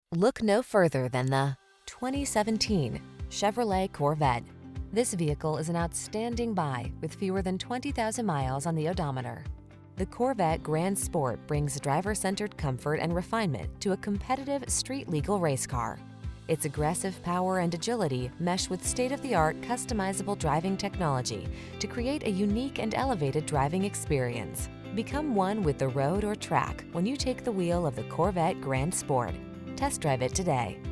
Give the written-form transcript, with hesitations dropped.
Look no further than the 2017 Chevrolet Corvette. This vehicle is an outstanding buy with fewer than 20,000 miles on the odometer. The Corvette Grand Sport brings driver-centered comfort and refinement to a competitive street-legal race car. Its aggressive power and agility mesh with state-of-the-art customizable driving technology to create a unique and elevated driving experience. Become one with the road or track when you take the wheel of the Corvette Grand Sport. Test drive it today.